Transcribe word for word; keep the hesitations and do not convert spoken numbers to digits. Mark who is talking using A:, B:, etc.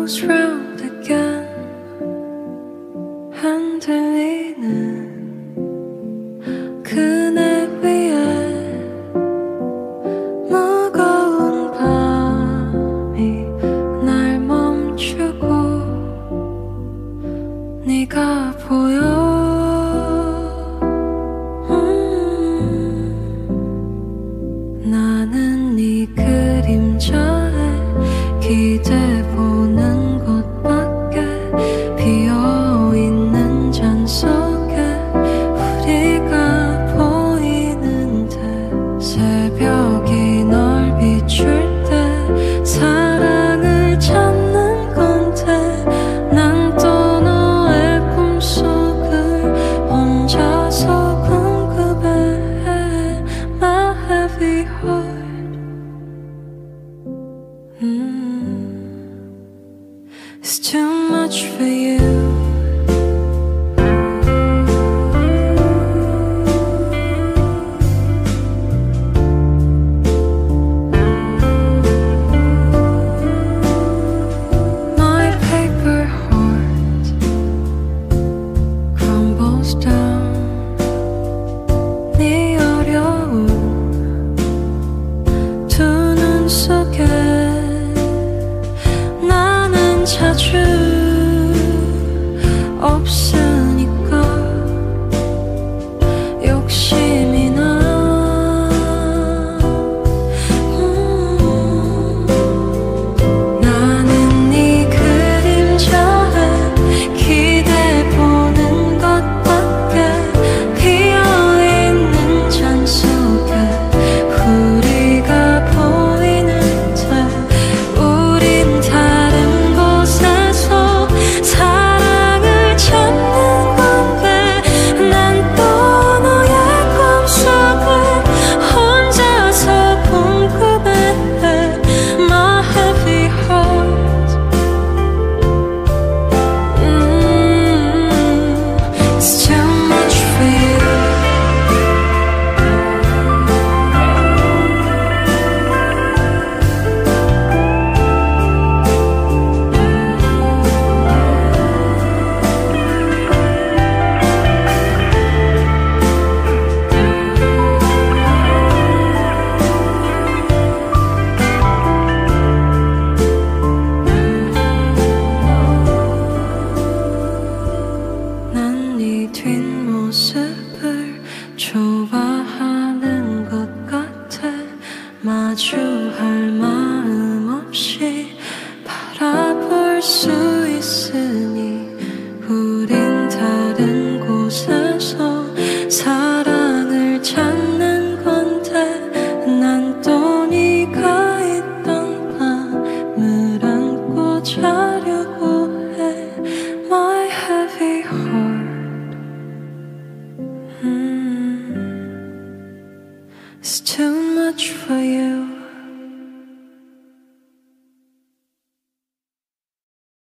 A: goes round again. 흔들리는 그네 위에 무거운 밤이 날 멈추고 네가 보여. 음, 나는 네 그림자에 기대보는 것밖에. 비어있는 잔 속에 우리가 보이는데 새벽이 널 비출 때 사랑을 찾는 건데 난 또 너의 꿈속을 혼자서 궁금해. My heavy heart. 음, It's too much for you. My paper heart crumbles down. 네 어려운 두 눈 속에 나는 자주 없으니까 욕심이 나. 음, 나는 네 그림자에 기대보는 것밖에. 비어있는 잔 속에 우리가 보이는데 우린 다른 곳에서 사랑을 찾는 건데 난 또 너의 꿈속을 혼자서 궁금해. My heavy heart. 음, It's too much for you. 난 네 뒷모습을 좋아하는 것 같아. 마주할 마음 없이 바라볼 수 있으니 우린 다른 곳에서 사랑을 찾는 건데 난 또 네가 있던 밤을 안고 자려고 해. My heavy heart. 음, It's too much for you.